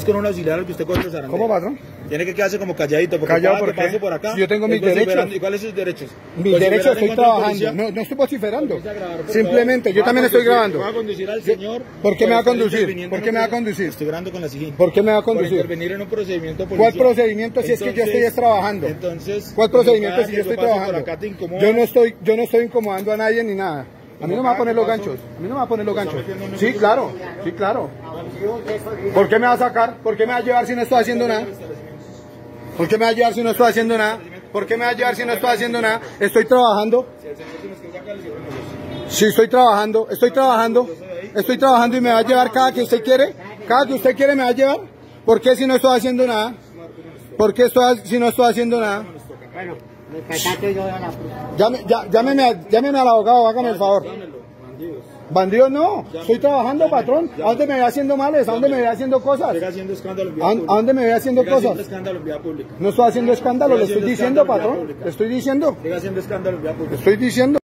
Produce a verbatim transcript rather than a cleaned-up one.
es con un auxiliar al que usted coge los zarandeos. ¿Cómo, patrón? Tiene que quedarse como calladito, porque ¿Callado cada por que qué? pase por acá, Si yo tengo mis es vociferando. derechos. ¿Y cuáles son sus derechos? Mis Vociferar derechos, en estoy contra del trabajando. policía. No, no estoy vociferando. Empieza a grabar, por Simplemente, favor. yo Va a también estoy conducir- grabando. Va a conducir al señor. ¿Por qué me va a estar conducir? interviniendo ¿Por en qué un me va a proce- conducir? Estoy grabando con la siguiente. ¿Por qué me va a Por conducir? intervenir en un procedimiento policial. ¿Cuál procedimiento si es que yo estoy es trabajando? Entonces, ¿Cuál cuando procedimiento cada si que yo estoy paso por trabajando? acá te incomoda. Yo no estoy, yo no estoy incomodando a nadie ni nada. A mí no me va a poner los Paso. ganchos. A mí no me va a poner los ganchos. metiendo en Sí, un- claro. Sí, claro. ¿Por qué me va a sacar? ¿Por qué me va a llevar si no estoy haciendo nada? ¿Por qué me va a llevar si no estoy haciendo nada? ¿Por qué me va a llevar si no estoy haciendo nada? Estoy trabajando. Sí, estoy trabajando. Estoy trabajando. Estoy trabajando y me va a llevar cada que usted quiere. Cada que usted quiere me va a llevar. ¿Por qué si no estoy haciendo nada? ¿Por qué estoy, si no estoy haciendo nada? Bueno, me pesaste yo a la Llame, ya, llámeme, a- llámeme al abogado, hágame el favor. Bandidos no, estoy trabajando, patrón. ¿A dónde me ve haciendo males? ¿A dónde me ve haciendo cosas? Siga haciendo escándalo en ¿A vía a pública. dónde me ve haciendo Siga haciendo cosas? escándalo en vía pública. No estoy haciendo escándalo, le Siga estoy haciendo diciendo, escándalo en vía patrón. pública. Le estoy diciendo. Siga haciendo escándalo en vía pública. Le estoy diciendo.